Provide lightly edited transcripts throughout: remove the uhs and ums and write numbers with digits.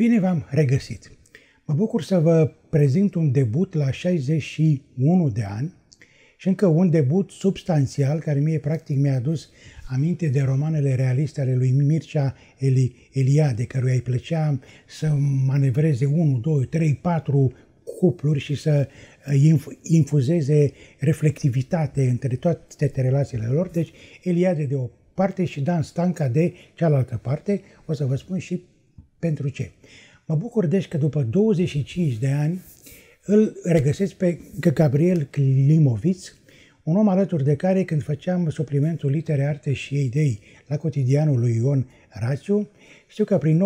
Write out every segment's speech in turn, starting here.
Bine v-am regăsit! Mă bucur să vă prezint un debut la 61 de ani și încă un debut substanțial care mie practic mi-a adus aminte de romanele realiste ale lui Mircea Eliade, căruia îi plăcea să manevreze 1, 2, 3, 4 cupluri și să infuzeze reflectivitate între toate relațiile lor. Deci Eliade de o parte și Dan Stanca de cealaltă parte. O să vă spun și pentru ce. Mă bucur deci că după 25 de ani îl regăsesc pe Gabriel Klimoviț, un om alături de care, când făceam suplimentul Litere, Arte și Idei la cotidianul lui Ion Rațiu, știu că prin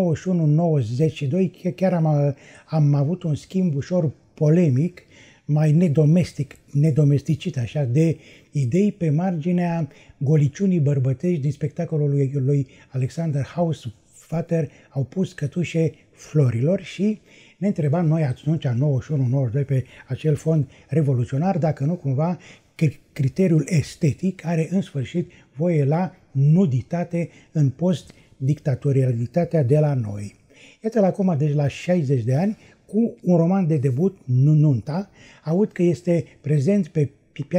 91-92 chiar am avut un schimb ușor polemic, mai nedomesticit așa, de idei pe marginea goliciunii bărbătești din spectacolul lui Alexander Hausvater, Au pus cătușe florilor, și ne întrebam noi atunci, 91-92, pe acel fond revoluționar, dacă nu cumva criteriul estetic are în sfârșit voie la nuditate în post-dictatorialitatea de la noi. Iată-l acum, deci la 60 de ani, cu un roman de debut, Nunta. Aud că este prezent pe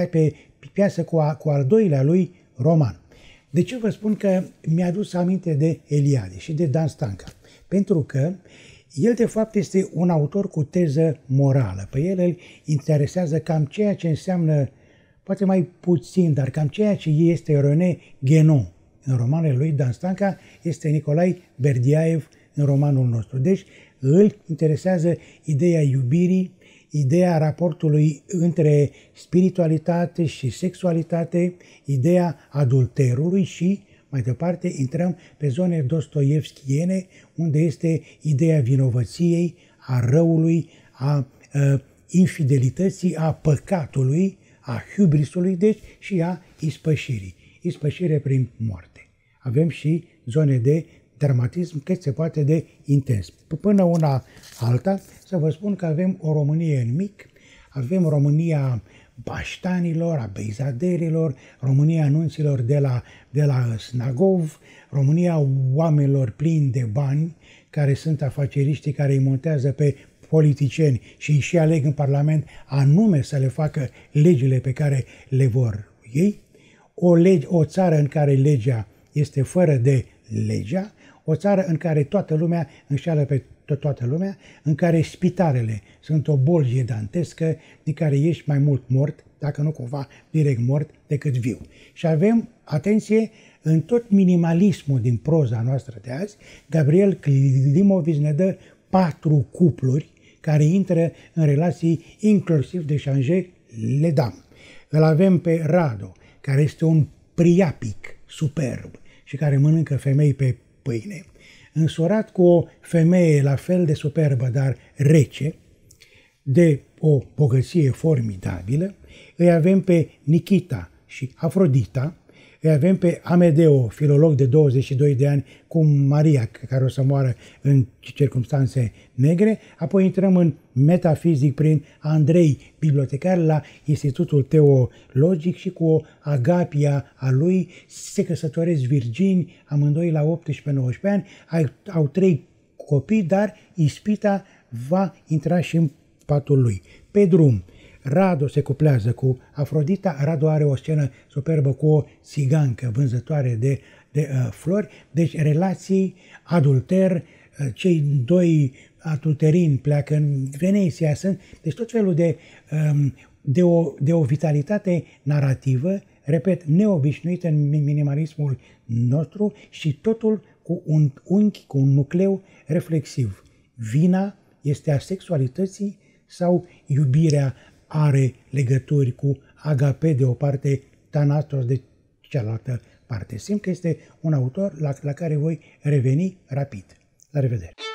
piață cu al doilea lui roman. De ce vă spun că mi-a adus aminte de Eliade și de Dan Stanca? Pentru că el, de fapt, este un autor cu teză morală. Pe el îl interesează cam ceea ce înseamnă, poate mai puțin, dar cam ceea ce este René Guénon în romanele lui. Dan Stanca este Nicolae Berdiaev în romanul nostru. Deci îl interesează ideea iubirii, ideea raportului între spiritualitate și sexualitate, ideea adulterului și, mai departe, intrăm pe zone dostoievskiene, unde este ideea vinovăției, a răului, a infidelității, a păcatului, a hubrisului, deci și a ispășirii. Ispășire prin moarte. Avem și zone de dramatism cât se poate de intens. Până una alta, să vă spun că avem o Românie în mic, avem România baștanilor, a beizaderilor, România anunților de la Snagov, România oamenilor plini de bani, care sunt afaceriștii care îi montează pe politicieni și îi și aleg în Parlament anume să le facă legile pe care le vor ei, o țară în care legea este fără de legea, o țară în care toată lumea înșeală pe toată lumea, în care spitalele sunt o bolgie dantescă, din care ești mai mult mort, dacă nu cumva direct mort, decât viu. Și avem, atenție, în tot minimalismul din proza noastră de azi, Gabriel Klimoviț ne dă 4 cupluri care intră în relații inclusiv de changer les dames. Îl avem pe Rado, care este un priapic superb și care mănâncă femei pe pâine, însurat cu o femeie la fel de superbă, dar rece, de o bogăție formidabilă. Îi avem pe Nikita și Afrodita, îi avem pe Amedeo, filolog de 22 de ani, cu Maria, care o să moară în circumstanțe negre. Apoi intrăm în metafizic prin Andrei, bibliotecar la Institutul Teologic, și cu o Agapia a lui se căsătoresc virgini, amândoi la 18-19 ani, au 3 copii, dar ispita va intra și în patul lui. Pe drum, Rado se cuplează cu Afrodita. Rado are o scenă superbă cu o țigancă vânzătoare de flori. Deci relații, adulter, cei 2 adulterini pleacă în Veneția. Deci tot felul de o vitalitate narrativă, repet, neobișnuită în minimalismul nostru, și totul cu un unghi, cu un nucleu reflexiv. Vina este a sexualității sau iubirea are legături cu agape de o parte, Thanatos de cealaltă parte? Simt că este un autor la care voi reveni rapid. La revedere!